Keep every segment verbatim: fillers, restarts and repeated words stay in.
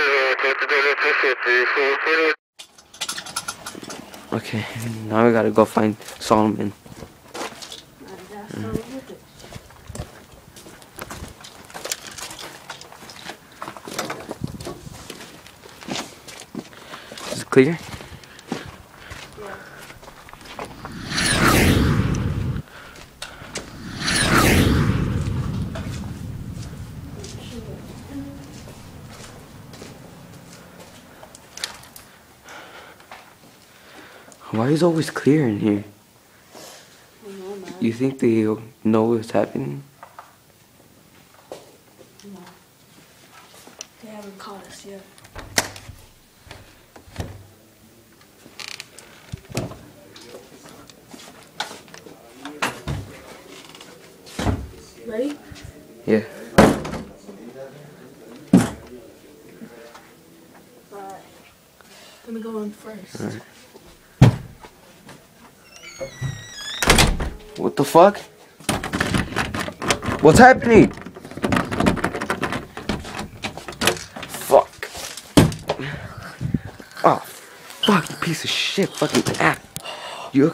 Okay, now we gotta go find Solomon. Is it clear? Why is it always clear in here? I don't know, man. You think they know what's happening? No. They haven't caught us yet. Ready? Yeah. Alright. Let me go in first. All right. What the fuck? What's happening? Fuck. Oh, fuck, you piece of shit. Fucking ass. You.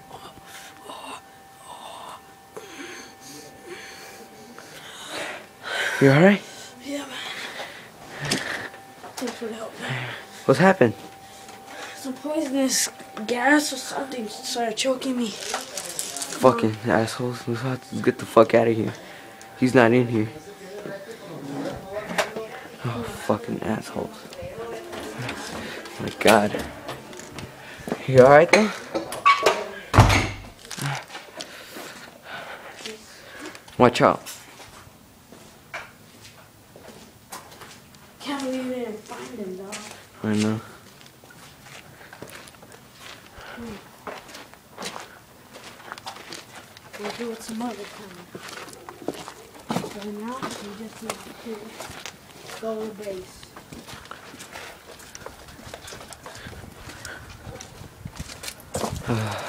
You alright? Yeah, man. Thanks for the help, man. What's happened? Some poisonous gas or something started choking me. Fucking assholes. Let's have to get the fuck out of here. He's not in here. Oh, fucking assholes. Oh my god. You alright though? Watch out. Can't believe they didn't find him, dog. I know. We'll do it some other time. So now we just need to go to base. Uh.